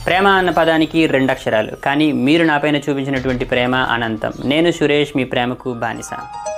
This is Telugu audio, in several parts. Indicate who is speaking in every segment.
Speaker 1: ప్రేమ అన్న పదానికి రెండు అక్షరాలు, కానీ మీరు నాపైన చూపించినటువంటి ప్రేమ అనంతం. నేను సురేష్, మీ ప్రేమకు బానిస.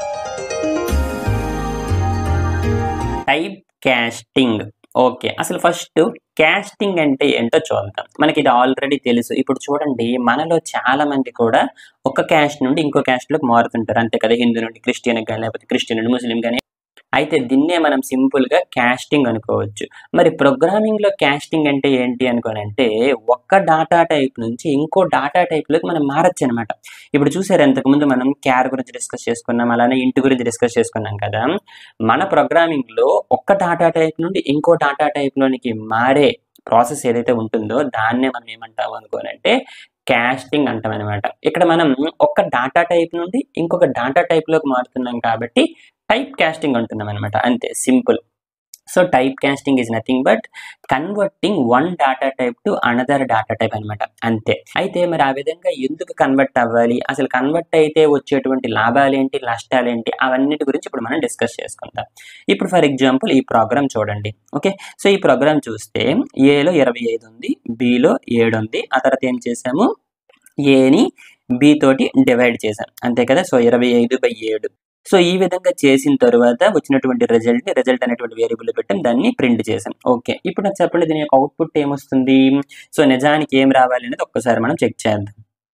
Speaker 1: Type casting. ఓకే, అసలు ఫస్ట్ కాస్టింగ్ అంటే ఏంటో చూద్దాం. మనకి ఇది ఆల్రెడీ తెలుసు. ఇప్పుడు చూడండి, మనలో చాలా మంది కూడా ఒక క్యాస్ట్ నుండి ఇంకో క్యాస్ట్లోకి మారుతుంటారు, అంతే కదా. హిందూ నుండి క్రిస్టియన్ కానీ, లేకపోతే క్రిస్టియన్ నుండి ముస్లిం కానీ. అయితే దీన్నే మనం సింపుల్గా కాస్టింగ్ అనుకోవచ్చు. మరి ప్రోగ్రామింగ్లో కాస్టింగ్ అంటే ఏంటి అనుకోనంటే, ఒక్క డాటా టైప్ నుంచి ఇంకో డాటా టైప్లోకి మనం మారచ్చు అనమాట. ఇప్పుడు చూసారు, ఇంతకుముందు మనం క్యార్ గురించి డిస్కస్ చేసుకున్నాం, అలానే ఇంటి గురించి డిస్కస్ చేసుకున్నాం కదా. మన ప్రోగ్రామింగ్లో ఒక్క డాటా టైప్ నుండి ఇంకో డాటా టైప్లోనికి మారే ప్రాసెస్ ఏదైతే ఉంటుందో దాన్నే మనం ఏమంటాము అనుకోనంటే కాస్టింగ్ అంటాం అనమాట. ఇక్కడ మనం ఒక్క డాటా టైప్ నుండి ఇంకొక డాటా టైప్లోకి మారుతున్నాం కాబట్టి టైప్ కాస్టింగ్ అంటున్నాం అనమాట, అంతే, simple. So type casting is nothing but converting one data type to another data type అనమాట, అంతే. అయితే మరి ఆ విధంగా ఎందుకు కన్వర్ట్ అవ్వాలి, అసలు కన్వర్ట్ అయితే వచ్చేటువంటి లాభాలేంటి, నష్టాలేంటి, అవన్నిటి గురించి ఇప్పుడు మనం డిస్కస్ చేసుకుందాం. ఇప్పుడు ఫర్ ఎగ్జాంపుల్ ఈ ప్రోగ్రామ్ చూడండి. ఓకే, సో ఈ ప్రోగ్రామ్ చూస్తే ఏలో 25 ఉంది, బిలో 7 ఉంది. ఆ తర్వాత ఏం చేసాము, ఏని బి తోటి డివైడ్ చేసాం, అంతే కదా. సో 25/7. సో ఈ విధంగా చేసిన తర్వాత వచ్చినటువంటి రిజల్ట్ అనేటువంటి వేరియబుల్ పెట్టాం, దాన్ని ప్రింట్ చేసాం. ఓకే, ఇప్పుడు నాకు చెప్పండి, దీని యొక్క అవుట్పుట్ ఏమొస్తుంది. సో నిజానికి ఏం రావాలి అనేది ఒక్కసారి మనం చెక్ చేద్దాం.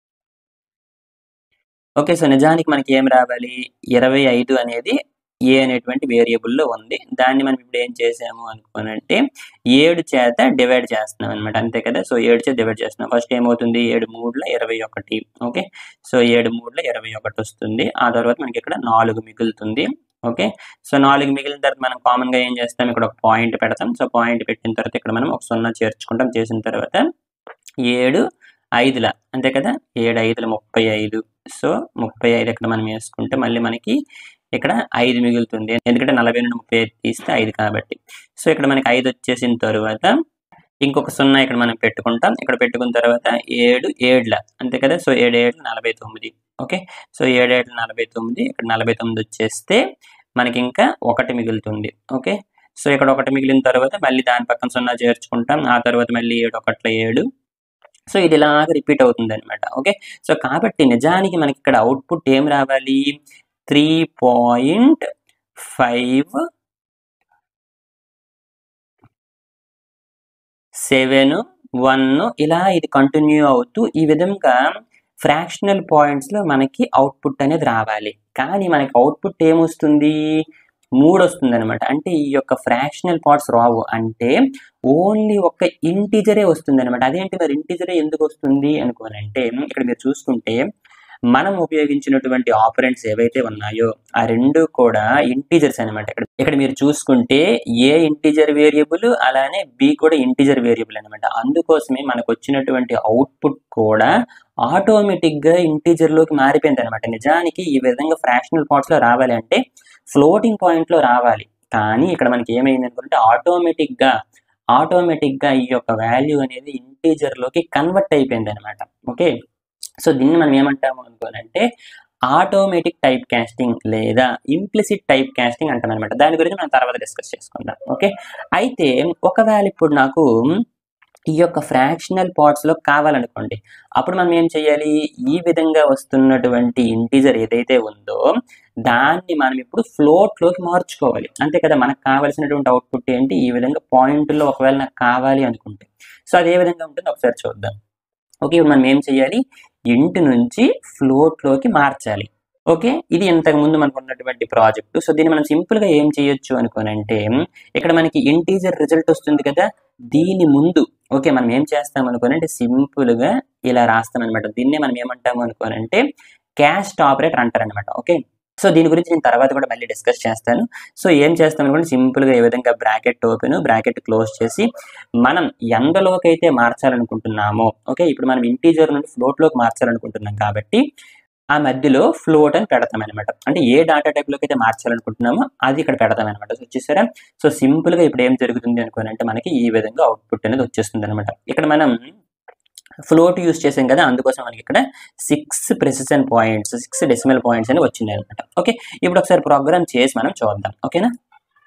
Speaker 1: ఓకే, సో నిజానికి మనకి ఏం రావాలి, 25 అనేది ఏ అనేటువంటి వేరియబుల్లో ఉంది. దాన్ని మనం ఇప్పుడు ఏం చేసాము అనుకోనంటే 7 చేత డివైడ్ చేస్తున్నాం అనమాట, అంతే కదా. సో 7 చేత డివైడ్ చేస్తున్నాం. ఫస్ట్ ఏమవుతుంది, 7 3 21. ఓకే, సో 7 3 21 వస్తుంది. ఆ తర్వాత మనకి ఇక్కడ 4 మిగులుతుంది. ఓకే, సో 4 మిగిలిన తర్వాత మనం కామన్గా ఏం చేస్తాం, ఇక్కడ ఒక పాయింట్ పెడతాం. సో పాయింట్ పెట్టిన తర్వాత ఇక్కడ మనం ఒక 0 చేర్చుకుంటాం. చేసిన తర్వాత 7 5ల, అంతే కదా, 7 5ల 35. సో 35 ఇక్కడ మనం వేసుకుంటే మళ్ళీ మనకి ఇక్కడ 5 మిగులుతుంది, ఎందుకంటే 40 నుండి 35 తీస్తే 5 కాబట్టి. సో ఇక్కడ మనకి 5 వచ్చేసిన తర్వాత ఇంకొక 0 ఇక్కడ మనం పెట్టుకుంటాం. ఇక్కడ పెట్టుకున్న తర్వాత 7 7ల, అంతే కదా. సో 7 7 49. Okay, so 7 7 49. ఇక్కడ 49 వచ్చేస్తే మనకి ఇంకా 1 మిగులుతుంది. ఓకే, సో ఇక్కడ 1 మిగిలిన తర్వాత మళ్ళీ దాని పక్కన 0 చేర్చుకుంటాం. ఆ తర్వాత మళ్ళీ 7 1 7. సో ఇది ఇలాగ రిపీట్ అవుతుంది అనమాట. ఓకే, సో కాబట్టి నిజానికి మనకి ఇక్కడ అవుట్పుట్ ఏం రావాలి, 3.571 ఇలా ఇది కంటిన్యూ అవుతూ ఈ విధంగా ఫ్రాక్షనల్ పాయింట్స్లో మనకి అవుట్పుట్ అనేది రావాలి. కానీ మనకి అవుట్పుట్ ఏమొస్తుంది, 3 వస్తుంది అనమాట. అంటే ఈ యొక్క ఫ్రాక్షనల్ పార్ట్స్ రావు, అంటే ఓన్లీ ఒక ఇంటీజరే వస్తుంది అనమాట. అదేంటి మరి ఇంటీజరే ఎందుకు వస్తుంది అనుకోనంటే, ఇక్కడ మీరు చూసుకుంటే మనం ఉపయోగించినటువంటి ఆపరెంట్స్ ఏవైతే ఉన్నాయో ఆ రెండు కూడా ఇంటీజర్స్ అనమాట. ఇక్కడ మీరు చూసుకుంటే ఏ ఇంటీజర్ వేరియబుల్, అలానే బి కూడా ఇంటీజర్ వేరియబుల్ అనమాట. అందుకోసమే మనకు వచ్చినటువంటి అవుట్పుట్ కూడా ఆటోమేటిక్గా ఇంటీజర్లోకి మారిపోయింది అనమాట. నిజానికి ఈ విధంగా ఫ్రాక్షనల్ పార్ట్స్లో రావాలి అంటే ఫ్లోటింగ్ పాయింట్లో రావాలి, కానీ ఇక్కడ మనకి ఏమైంది అనుకుంటే ఆటోమేటిక్గా ఈ యొక్క వాల్యూ అనేది ఇంటీజర్లోకి కన్వర్ట్ అయిపోయింది అనమాట. ఓకే, సో దీన్ని మనం ఏమంటాము అనుకోనంటే ఆటోమేటిక్ టైప్ కాస్టింగ్ లేదా ఇంప్లిసిట్ టైప్ కాస్టింగ్ అంటాం అనమాట. దాని గురించి మనం తర్వాత డిస్కస్ చేసుకుందాం. ఓకే, అయితే ఒకవేళ ఇప్పుడు నాకు ఈ యొక్క ఫ్రాక్షనల్ పార్ట్స్లో కావాలనుకోండి, అప్పుడు మనం ఏం చేయాలి, ఈ విధంగా వస్తున్నటువంటి ఇంటీజర్ ఏదైతే ఉందో దాన్ని మనం ఇప్పుడు ఫ్లోట్లోకి మార్చుకోవాలి, అంతే కదా. మనకు కావాల్సినటువంటి అవుట్పుట్ ఏంటి, ఈ విధంగా పాయింట్లో ఒకవేళ నాకు కావాలి అనుకుంటే. సో అదే విధంగా ఉంటుంది, ఒకసారి చూద్దాం. ఓకే, ఇప్పుడు మనం ఏం చేయాలి, ఇంటి నుంచి ఫ్లోట్లోకి మార్చాలి. ఓకే, ఇది ఇంతకుముందు మనకు ఉన్నటువంటి ప్రాజెక్టు. సో దీన్ని మనం సింపుల్గా ఏం చేయొచ్చు అనుకోనంటే, ఇక్కడ మనకి ఇంటీజర్ రిజల్ట్ వస్తుంది కదా, దీని ముందు ఓకే మనం ఏం చేస్తాం అనుకోనంటే సింపుల్గా ఇలా రాస్తాం అనమాట. దీన్నే మనం ఏమంటాము అనుకోనంటే క్యాస్ట్ ఆపరేటర్ అంటారనమాట. ఓకే, సో దీని గురించి నేను తర్వాత కూడా మళ్ళీ డిస్కస్ చేస్తాను. సో ఏం చేస్తాం అనుకోండి, సింపుల్గా ఏ విధంగా బ్రాకెట్ ఓపెన్ బ్రాకెట్ క్లోజ్ చేసి మనం ఎందులోకి అయితే మార్చాలనుకుంటున్నామో, ఓకే ఇప్పుడు మనం ఇంటీజర్ నుండి ఫ్లోట్లోకి మార్చాలనుకుంటున్నాం కాబట్టి ఆ మధ్యలో ఫ్లోట్ అని పెడతాం అనమాట. అంటే ఏ డాటా టైప్లోకి అయితే మార్చాలనుకుంటున్నామో అది ఇక్కడ పెడతాం అనమాట. సో చూసారా, సో సింపుల్గా ఇప్పుడు ఏం జరుగుతుంది అనుకోనంటే మనకి ఈ విధంగా అవుట్పుట్ అనేది వచ్చేస్తుంది అనమాట. ఇక్కడ మనం ఫ్లోట్ యూస్ చేసాం కదా, అందుకోసం మనకి ఇక్కడ 6 ప్రెసిషన్ పాయింట్స్ 6 డెసిమల్ పాయింట్స్ అని వచ్చింది అనమాట. ఓకే, ఇప్పుడు ఒకసారి ప్రోగ్రామ్ చేసి మనం చూద్దాం. ఓకేనా,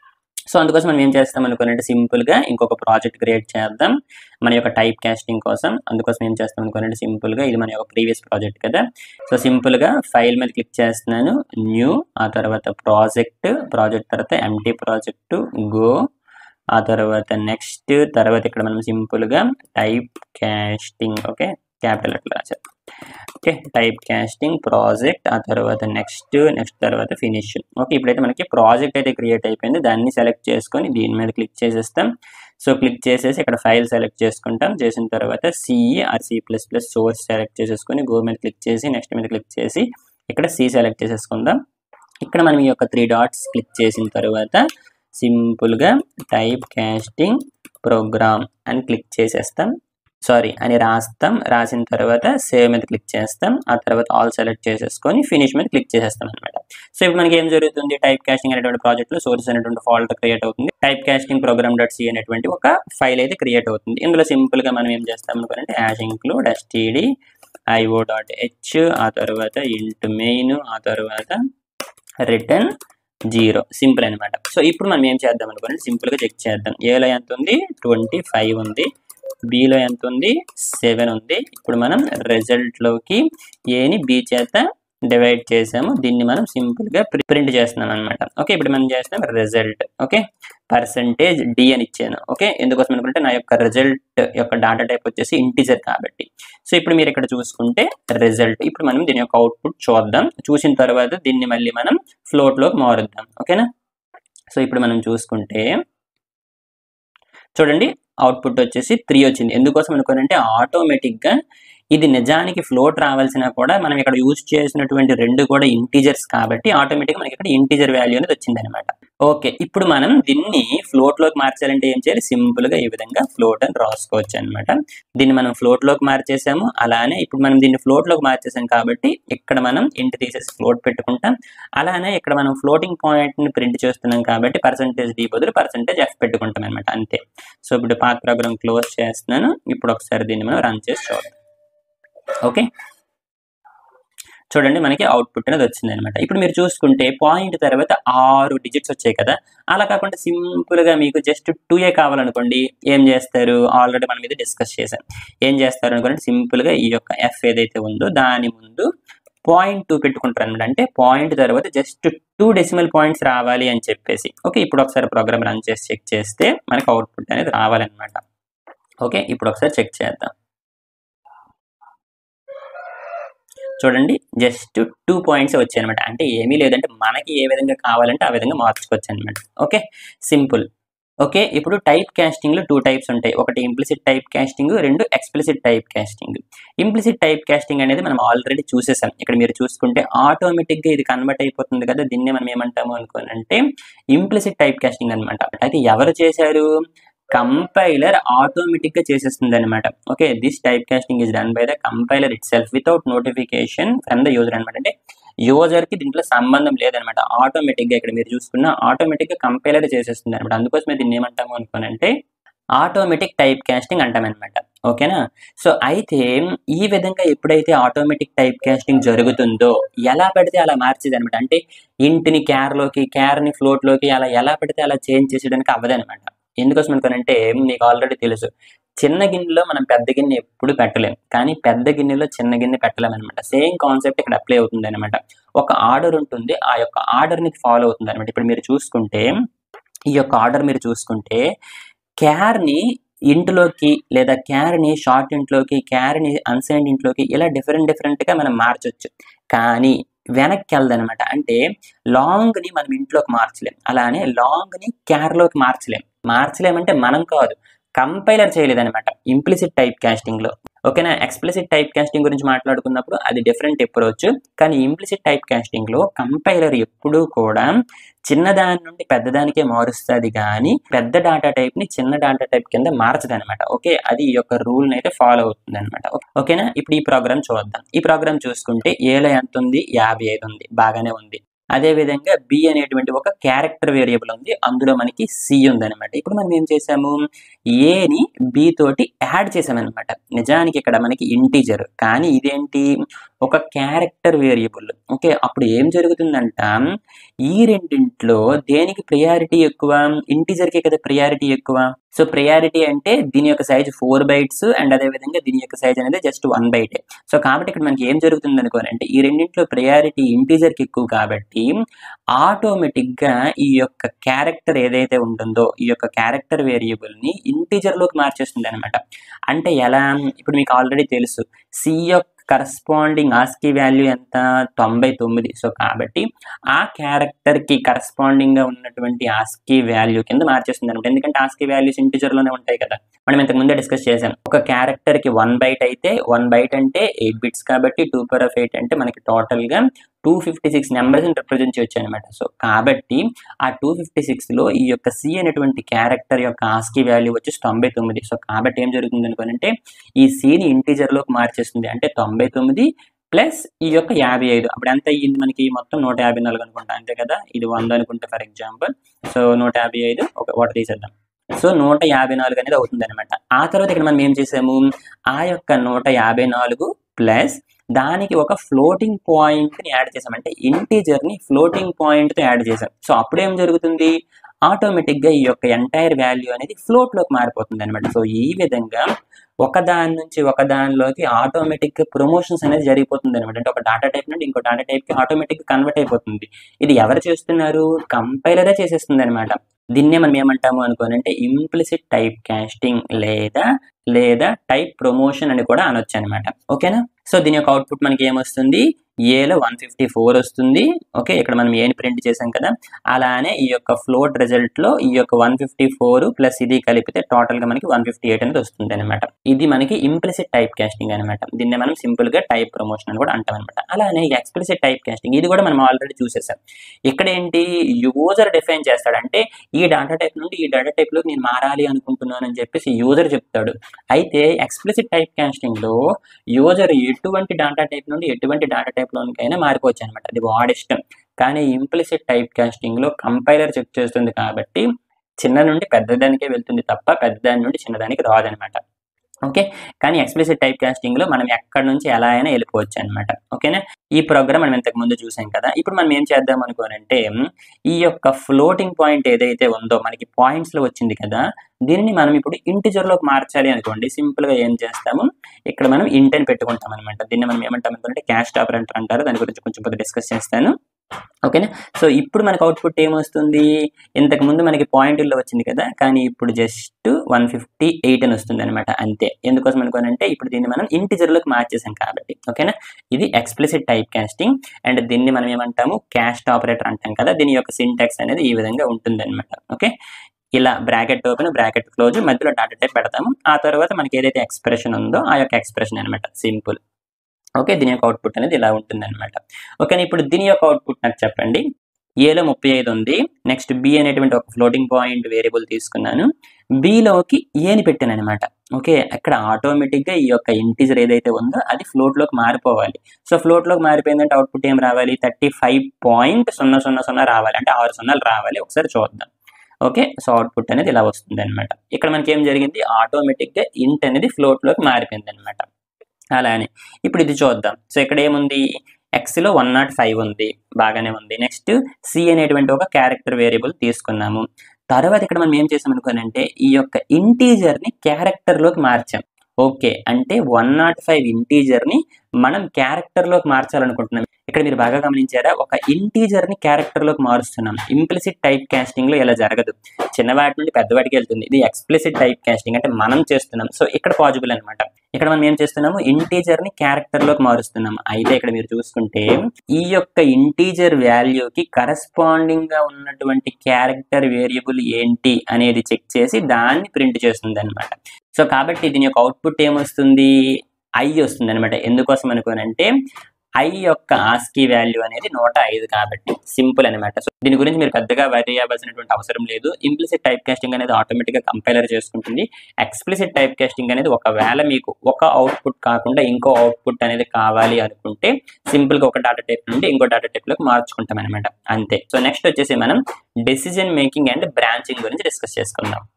Speaker 1: సో అందుకోసం మనం ఏం చేస్తాం అనుకోనంటే సింపుల్గా ఇంకొక ప్రాజెక్ట్ క్రియేట్ చేద్దాం మన యొక్క టైప్ కాస్టింగ్ కోసం. అందుకోసం ఏం చేస్తాం అనుకోనంటే సింపుల్గా ఇది మన యొక్క ప్రీవియస్ ప్రాజెక్ట్ కదా. సో సింపుల్గా ఫైల్ మీద క్లిక్ చేస్తున్నాను, న్యూ, ఆ తర్వాత ప్రాజెక్ట్ తర్వాత ఎంటీ ప్రాజెక్ట్, గో, ఆ తర్వాత నెక్స్ట్, తర్వాత ఇక్కడ మనం సింపుల్గా టైప్ కాస్టింగ్, ఓకే క్యాపిటల్ అట్లా రాశారు, ఓకే టైప్ కాస్టింగ్ ప్రాజెక్ట్, ఆ తర్వాత నెక్స్ట్ తర్వాత ఫినిష్. ఓకే ఇప్పుడైతే మనకి ప్రాజెక్ట్ అయితే క్రియేట్ అయిపోయింది. దాన్ని సెలెక్ట్ చేసుకొని దీని మీద క్లిక్ చేసేస్తాం. సో క్లిక్ చేసేసి ఇక్కడ ఫైల్ సెలెక్ట్ చేసుకుంటాం. చేసిన తర్వాత C or C++ source select చేసేసుకొని గో మీద క్లిక్ చేసి నెక్స్ట్ మీద క్లిక్ చేసి ఇక్కడ సి సెలెక్ట్ చేసేసుకుందాం. ఇక్కడ మనం ఈ యొక్క 3 డాట్స్ క్లిక్ చేసిన తర్వాత సింపుల్గా టైప్ కాస్టింగ్ ప్రోగ్రామ్ అని క్లిక్ చేసేస్తాం, సారీ అని రాస్తాం. రాసిన తర్వాత సేవ్ మీద క్లిక్ చేస్తాం. ఆ తర్వాత ఆల్ సెలెక్ట్ చేసేసుకొని ఫినిష్ మీద క్లిక్ చేసేస్తాం అనమాట. సో ఇప్పుడు మనకి ఏం జరుగుతుంది, టైప్ కాస్టింగ్ అనేటువంటి ప్రాజెక్ట్లో సోర్స్ అనేటువంటి ఫాల్ట్ క్రియేట్ అవుతుంది. టైప్ కాస్టింగ్ ప్రోగ్రామ్.c అనేటువంటి ఒక ఫైల్ అయితే క్రియేట్ అవుతుంది. ఇందులో సింపుల్గా మనం ఏం చేస్తాం అనుకోండి, #include std io.h, ఆ తర్వాత ఇంట్ మెయిన్, ఆ తర్వాత రిటర్న్ 0, సింపుల్ అనమాట. సో ఇప్పుడు మనం ఏం చేద్దాం అనుకోండి, సింపుల్గా చెక్ చేద్దాం. ఏలో ఎంత ఉంది, 25 ఉంది, బిలో ఎంత ఉంది, 7 ఉంది. ఇప్పుడు మనం రిజల్ట్లోకి ఏని బి చేత డివైడ్ చేసాము. దీన్ని మనం సింపుల్గా ప్రింట్ చేస్తున్నాం అనమాట. ఓకే ఇప్పుడు మనం చేస్తాం రిజల్ట్, ఓకే %d అని ఇచ్చాను. ఓకే ఎందుకోసం అనుకుంటే నా యొక్క రిజల్ట్ యొక్క డాటా టైప్ వచ్చేసి ఇంటిజర్ కాబట్టి. సో ఇప్పుడు మీరు ఇక్కడ చూసుకుంటే రిజల్ట్, ఇప్పుడు మనం దీని యొక్క అవుట్పుట్ చూద్దాం. చూసిన తర్వాత దీన్ని మళ్ళీ మనం ఫ్లోట్లోకి మారుద్దాం, ఓకేనా. సో ఇప్పుడు మనం చూసుకుంటే చూడండి అవుట్పుట్ వచ్చేసి 3 వచ్చింది. ఎందుకోసం అనుకోనంటే ఆటోమేటిక్గా ఇది నిజానికి ఫ్లోట్ రావాల్సినా కూడా మనం ఇక్కడ యూజ్ చేసినటువంటి 2 కూడా ఇంటీజర్స్ కాబట్టి ఆటోమేటిక్గా మనకి ఇక్కడ ఇంటీజర్ వాల్యూ అనేది వచ్చింది అనమాట. ఓకే ఇప్పుడు మనం దీన్ని ఫ్లోట్లోకి మార్చాలంటే ఏం చేయాలి, సింపుల్గా ఈ విధంగా ఫ్లోట్ అని రాసుకోవచ్చు అనమాట. దీన్ని మనం ఫ్లోట్లోకి మార్చేసాము. అలానే ఇప్పుడు మనం దీన్ని ఫ్లోట్లోకి మార్చేసాం కాబట్టి ఇక్కడ మనం ఇంటి తీసేసి ఫ్లోట్ పెట్టుకుంటాం. అలానే ఇక్కడ మనం ఫ్లోటింగ్ పాయింట్ని ప్రింట్ చేస్తున్నాం కాబట్టి %d బదులు %f పెట్టుకుంటాం అనమాట, అంతే. సో ఇప్పుడు పాత్ ప్రోగ్రామ్ క్లోజ్ చేస్తున్నాను. ఇప్పుడు ఒకసారి దీన్ని మనం రన్ చేసి చూద్దాం. ఓకే చూడండి మనకి అవుట్పుట్ అనేది వచ్చింది అనమాట. ఇప్పుడు మీరు చూసుకుంటే పాయింట్ తర్వాత 6 డిజిట్స్ వచ్చాయి కదా. అలా కాకుండా సింపుల్గా మీకు జస్ట్ 2a కావాలనుకోండి, ఏం చేస్తారు, ఆల్రెడీ మనం ఇది డిస్కస్ చేసాం. ఏం చేస్తారు అనుకోండి, సింపుల్గా ఈ యొక్క f ఏదైతే ఉందో దాని ముందు 0.2 పెట్టుకుంటారు అనమాట. అంటే పాయింట్ తర్వాత జస్ట్ 2 డెసిమల్ పాయింట్స్ రావాలి అని చెప్పేసి. ఓకే ఇప్పుడు ఒకసారి ప్రోగ్రామ్ రన్ చేసి చెక్ చేస్తే మనకి అవుట్పుట్ అనేది రావాలన్నమాట. ఓకే ఇప్పుడు ఒకసారి చెక్ చేద్దాం. చూడండి జస్ట్ 2 పాయింట్స్ వచ్చాయి అనమాట. అంటే ఏమీ లేదంటే మనకి ఏ విధంగా కావాలంటే ఆ విధంగా మార్చుకోవచ్చు అనమాట. Okay simple. ఓకే ఇప్పుడు టైప్ కాస్టింగ్లో 2 టైప్స్ ఉంటాయి. ఒకటి implicit type casting, 2 explicit type casting. Implicit type casting అనేది మనం ఆల్రెడీ చూసేసాం. ఇక్కడ మీరు చూసుకుంటే ఆటోమేటిక్గా ఇది కన్వర్ట్ అయిపోతుంది కదా. దీన్నే మనం ఏమంటాము అనుకోనంటే ఇంప్లిసిట్ టైప్ కాస్టింగ్ అనమాట. అయితే ఎవరు చేశారు, కంపైలర్ ఆటోమేటిక్గా చేసేస్తుంది అనమాట. Okay this type casting is done by the compiler itself without notification from the user అనమాట. అంటే యూజర్కి దీంట్లో సంబంధం లేదనమాట. ఆటోమేటిక్గా ఇక్కడ మీరు చూసుకున్న ఆటోమేటిక్గా కంపైలర్ చేసేస్తుంది అనమాట. అందుకోసమే దీన్ని ఏమంటాము అనుకోనంటే ఆటోమేటిక్ టైప్ కాస్టింగ్ అంటామన్నమాట. ఓకేనా. సో అయితే ఈ విధంగా ఎప్పుడైతే ఆటోమేటిక్ టైప్ కాస్టింగ్ జరుగుతుందో ఎలా పడితే అలా మార్చేది అనమాట. అంటే ఇంటిని క్యార్లోకి, క్యార్ని ఫ్లోట్లోకి అలా ఎలా పడితే అలా చేంజ్ చేసేయడానికి అవ్వదనమాట. ఎందుకోసం అనుకోనంటే మీకు ఆల్రెడీ తెలుసు, చిన్న గిన్నెలో మనం పెద్ద గిన్నె ఎప్పుడు పెట్టలేం, కానీ పెద్ద గిన్నెలో చిన్న గిన్నె పెట్టలేం అనమాట. సేమ్ కాన్సెప్ట్ ఇక్కడ అప్లై అవుతుంది అనమాట. ఒక ఆర్డర్ ఉంటుంది, ఆ యొక్క ఆర్డర్ని ఫాలో అవుతుంది అనమాట. ఇప్పుడు మీరు చూసుకుంటే ఈ యొక్క ఆర్డర్ మీరు చూసుకుంటే క్యార్ని ఇంట్లోకి లేదా క్యార్ని షార్ట్ ఇంట్లోకి, క్యార్ని అన్సైన్డ్ ఇంట్లోకి ఇలా డిఫరెంట్గా మనం మార్చొచ్చు. కానీ వెనక్కి వెళ్దనమాట. అంటే లాంగ్ని మనం ఇంట్లోకి మార్చలేం, అలానే లాంగ్ని క్యార్లోకి మార్చలేమంటే మనం కాదు, కంపైలర్ చేయలేదనమాట ఇంప్లిసిట్ టైప్ కాస్టింగ్లో. ఓకేనా. ఎక్స్ప్లిసిట్ టైప్ కాస్టింగ్ గురించి మాట్లాడుకున్నప్పుడు అది డిఫరెంట్ అప్రోచ్. కానీ ఇంప్లిసిట్ టైప్ కాస్టింగ్లో కంపైలర్ ఎప్పుడూ కూడా చిన్నదాని నుండి పెద్దదానికే మారుస్తుంది, కానీ పెద్ద డేటా టైప్ని చిన్న డేటా టైప్ కింద మార్చదనమాట. ఓకే అది ఈ యొక్క రూల్ని అయితే ఫాలో అవుతుంది అనమాట. ఓకేనా. ఇప్పుడు ఈ ప్రోగ్రామ్ చూద్దాం. ఈ ప్రోగ్రామ్ చూసుకుంటే ఏలో ఎంత ఉంది, 55 ఉంది, బాగానే ఉంది. అదేవిధంగా బి అనేటువంటి ఒక క్యారెక్టర్ వేరియబుల్ ఉంది, అందులో మనకి సి ఉందన్నమాట. ఇప్పుడు మనం ఏం చేసాము, ఏని బి తోటి యాడ్ చేసామన్నమాట. నిజానికి ఇక్కడ మనకి ఇంటీజర్, కానీ ఇదేంటి ఒక క్యారెక్టర్ వేరియబుల్. ఓకే, అప్పుడు ఏం జరుగుతుందంట, ఈ రెండింట్లో దేనికి ప్రియారిటీ ఎక్కువ, ఇంటీజర్కే కదా ప్రియారిటీ ఎక్కువ. సో ప్రియారిటీ అంటే దీని యొక్క సైజ్ 4 bytes అండ్ అదేవిధంగా దీని యొక్క సైజ్ అనేది జస్ట్ 1 byte. సో కాబట్టి ఇక్కడ మనకి ఏం జరుగుతుంది అనుకోనంటే, ఈ రెండింటిలో ప్రియారిటీ ఇంటీజర్కి ఎక్కువ కాబట్టి ఆటోమేటిక్గా ఈ యొక్క క్యారెక్టర్ ఏదైతే ఉంటుందో ఈ యొక్క క్యారెక్టర్ వేరియబుల్ని ఇంటీజర్లోకి మార్చేస్తుంది అనమాట. అంటే ఎలా, ఇప్పుడు మీకు ఆల్రెడీ తెలుసు సి యొక్క కరస్పాండింగ్ ఆస్కీ వాల్యూ ఎంత, 99. సో కాబట్టి ఆ క్యారెక్టర్కి కరస్పాండింగ్గా ఉన్నటువంటి ఆస్కీ వాల్యూ కింద మార్చేస్తుంది అనమాట. ఎందుకంటే ఆస్కీ వాల్యూస్ ఇంటీజర్లోనే ఉంటాయి కదా, మనం ఇంతకు ముందే డిస్కస్ చేసాం. ఒక క్యారెక్టర్కి 1 byte అయితే 1 byte అంటే 8 bits కాబట్టి 2^8 అంటే మనకి టోటల్గా 256 నెంబర్స్ని రిప్రజెంట్ చేయొచ్చు అనమాట. సో కాబట్టి ఆ 256లో ఈ యొక్క సి అనేటువంటి క్యారెక్టర్ యొక్క ఆస్కీ వాల్యూ వచ్చేసి 99. సో కాబట్టి ఏం జరుగుతుంది అనుకోనంటే, ఈ సిని ఇంటీజర్లోకి మార్చేస్తుంది. అంటే 99 ప్లస్ ఈ యొక్క 55. అప్పుడు ఎంత అయ్యింది మనకి, మొత్తం 154 అనుకుంటా, అంతే కదా. ఇది 100 అనుకుంటే ఫర్ ఎగ్జాంపుల్. సో 155 ఒకటి తీసేద్దాం. సో 154 అనేది అవుతుంది అనమాట. ఆ తర్వాత ఇక్కడ మనం ఏం చేసాము, ఆ యొక్క 154 ప్లస్ దానికి ఒక ఫ్లోటింగ్ పాయింట్ని యాడ్ చేసాం. అంటే ఇంటీజర్ని ఫ్లోటింగ్ పాయింట్తో యాడ్ చేసాం. సో అప్పుడు ఏం జరుగుతుంది, ఆటోమేటిక్గా ఈ యొక్క ఎంటైర్ వాల్యూ అనేది ఫ్లోట్లోకి మారిపోతుంది అనమాట. సో ఈ విధంగా ఒకదాని నుంచి ఒకదానిలోకి ఆటోమేటిక్గా ప్రమోషన్స్ అనేది జరిగిపోతుంది అనమాట. అంటే ఒక డేటా టైప్ నుండి ఇంకో డేటా టైప్కి ఆటోమేటిక్గా కన్వర్ట్ అయిపోతుంది. ఇది ఎవరు చేస్తున్నారు, కంపైలరే చేసేస్తుంది అనమాట. దీన్నే మనం ఏమంటాము అనుకోనంటే ఇంప్లిసిట్ టైప్ కాస్టింగ్ లేదా టైప్ ప్రమోషన్ అని కూడా అనొచ్చు అనమాట. ఓకేనా. సో దీని యొక్క అవుట్పుట్ మనకి ఏమొస్తుంది, ఏలో 154 వస్తుంది. ఓకే, ఇక్కడ మనం ఏని ప్రింట్ చేసాం కదా, అలానే ఈ యొక్క ఫ్లోట్ రిజల్ట్లో ఈ యొక్క 154 ప్లస్ ఇది కలిపితే టోటల్గా మనకి 158 అనేది వస్తుంది అనమాట. ఇది మనకి ఇంప్లిసిట్ టైప్ కాస్టింగ్ అనమాట. దీన్ని మనం సింపుల్గా టైప్ ప్రమోషన్ అని కూడా అంటాం అనమాట. అలానే ఎక్స్ప్లిసిట్ టైప్ కాస్టింగ్, ఇది కూడా మనం ఆల్రెడీ చూసేసాం. ఇక్కడ ఏంటి, యూజర్ డిఫైన్ చేస్తాడు. అంటే ఈ డేటా టైప్ నుండి ఈ డేటా టైప్లోకి నేను మారాలి అనుకుంటున్నాను అని చెప్పేసి యూజర్ చెప్తాడు. అయితే ఎక్స్ప్లిసిట్ టైప్ కాస్టింగ్లో యూజర్ ఎటువంటి డేటా టైప్ నుండి ఎటువంటి డేటా టైప్లోనికైనా మారిపోవచ్చు అనమాట, అది వాడి ఇష్టం. కానీ ఇంప్లిసిట్ టైప్ కాస్టింగ్లో కంపైలర్ చెక్ చేస్తుంది కాబట్టి చిన్న నుండి పెద్దదానికే వెళ్తుంది తప్ప పెద్దదాని నుండి చిన్నదానికి రాదనమాట. ఓకే, కానీ ఎక్స్ప్లిసిట్ టైప్ కాస్టింగ్లో మనం ఎక్కడి నుంచి ఎలా అయినా వెళ్ళిపోవచ్చు అనమాట. ఓకేనా. ఈ ప్రోగ్రామ్ మనం ఇంతకు ముందు చూసాం కదా. ఇప్పుడు మనం ఏం చేద్దాం అనుకోనంటే, ఈ యొక్క ఫ్లోటింగ్ పాయింట్ ఏదైతే ఉందో మనకి పాయింట్స్లో వచ్చింది కదా, దీనిని మనం ఇప్పుడు ఇంటిజర్లోకి మార్చాలి అనుకోండి. సింపుల్గా ఏం చేస్తాము, ఇక్కడ మనం ఇంట్ అని పెట్టుకుంటాం అనమాట. దీన్ని మనం ఏమంటాం అనుకుంటే క్యాస్ట్ ఆపరేటర్ అంటారు. దాని గురించి కొంచెం కొద్దిగా డిస్కస్ చేస్తాను. ఓకేనా. సో ఇప్పుడు మనకు అవుట్పుట్ ఏమొస్తుంది, ఇంతకు ముందు మనకి పాయింట్లో వచ్చింది కదా, కానీ ఇప్పుడు జస్ట్ 158 అని వస్తుంది అనమాట, అంతే. ఎందుకోసం అనుకోనంటే ఇప్పుడు దీన్ని మనం ఇంటిజర్లోకి మార్చేసాం కాబట్టి. ఓకేనా. ఇది ఎక్స్ప్లిసిట్ టైప్ కాస్టింగ్ అండ్ దీన్ని మనం ఏమంటాము, క్యాస్ట్ ఆపరేటర్ అంటాం కదా. దీని యొక్క సింటాక్స్ అనేది ఈ విధంగా ఉంటుంది అనమాట. ఓకే, ఇలా బ్రాకెట్ ఓపెన్ బ్రాకెట్ క్లోజ్ మధ్యలో డాటా టైప్ పెడతాము. ఆ తర్వాత మనకి ఏదైతే ఎక్స్ప్రెషన్ ఉందో ఆ యొక్క ఎక్స్ప్రెషన్ అనమాట, సింపుల్. ఓకే, దీని యొక్క అవుట్పుట్ అనేది ఇలా ఉంటుంది అనమాట. ఓకే, ఇప్పుడు దీని యొక్క అవుట్పుట్ నాకు చెప్పండి. ఏలో 35 ఉంది. నెక్స్ట్ బి అనేటువంటి ఒక ఫ్లోటింగ్ పాయింట్ వేరియబుల్ తీసుకున్నాను, బిలోకి ఏని పెట్టాను అనమాట. ఓకే, అక్కడ ఆటోమేటిక్గా ఈ యొక్క ఇంటీజర్ ఏదైతే ఉందో అది ఫ్లోట్లోకి మారిపోవాలి. సో ఫ్లోట్లోకి మారిపోయిందంటే అవుట్పుట్ ఏం రావాలి, 35.000 రావాలి. అంటే 6 సున్నాలు రావాలి. ఒకసారి చూద్దాం. ఓకే, సో అవుట్పుట్ అనేది ఇలా వస్తుంది అనమాట. ఇక్కడ మనకి ఏం జరిగింది, ఆటోమేటిక్గా ఇంట్ అనేది ఫ్లోట్లోకి మారిపోయింది అనమాట. అలానే ఇప్పుడు ఇది చూద్దాం. సో ఇక్కడ ఏముంది, ఎక్స్లో 105 ఉంది, బాగానే ఉంది. నెక్స్ట్ సి అనేటువంటి ఒక క్యారెక్టర్ వేరియబుల్ తీసుకున్నాము. తర్వాత ఇక్కడ మనం ఏం చేసాం అనుకోనంటే, ఈ యొక్క ఇంటీజర్ని క్యారెక్టర్లోకి మార్చాం. ఓకే, అంటే 105 ఇంటీజర్ని మనం క్యారెక్టర్లోకి మార్చాలనుకుంటున్నాం. ఇక్కడ మీరు బాగా గమనించారా, ఒక ఇంటీజర్ని క్యారెక్టర్లోకి మారుస్తున్నాం. ఇంప్లిసిట్ టైప్ కాస్టింగ్లో ఇలా జరగదు, చిన్నవాటి నుండి పెద్దవాటికి వెళ్తుంది. ఇది ఎక్స్ప్లిసిట్ టైప్ కాస్టింగ్, అంటే మనం చేస్తున్నాం. సో ఇక్కడ పాజిబుల్ అనమాట. ఇక్కడ మనం ఏం చేస్తున్నాము, ఇంటీజర్ని క్యారెక్టర్లోకి మారుస్తున్నాము. అయితే ఇక్కడ మీరు చూసుకుంటే ఈ యొక్క ఇంటీజర్ వాల్యూకి కరస్పాండింగ్గా ఉన్నటువంటి క్యారెక్టర్ వేరియబుల్ ఏంటి అనేది చెక్ చేసి దాన్ని ప్రింట్ చేస్తుంది అనమాట. సో కాబట్టి దీని యొక్క అవుట్పుట్ ఏమొస్తుంది, ఐ వస్తుంది అనమాట. ఎందుకోసం అనుకోనంటే ఐ యొక్క ఆస్కీ వాల్యూ అనేది 105 కాబట్టి సింపుల్ అనమాట. సో దీని గురించి మీరు పెద్దగా వరి అవ్వాల్సినటువంటి అవసరం లేదు. ఇంప్లిసిట్ టైప్ కాస్టింగ్ అనేది ఆటోమేటిక్గా కంపైలర్ చేసుకుంటుంది. ఎక్స్ప్లిసిట్ టైప్ కాస్టింగ్ అనేది ఒకవేళ మీకు ఒక అవుట్పుట్ కాకుండా ఇంకో అవుట్పుట్ అనేది కావాలి అనుకుంటే సింపుల్గా ఒక డాటా టైప్ నుండి ఇంకో డాటా టైప్లోకి మార్చుకుంటాం అనమాట, అంతే. సో నెక్స్ట్ వచ్చేసి మనం డెసిజన్ మేకింగ్ అండ్ బ్రాంచింగ్ గురించి డిస్కస్ చేసుకుందాం.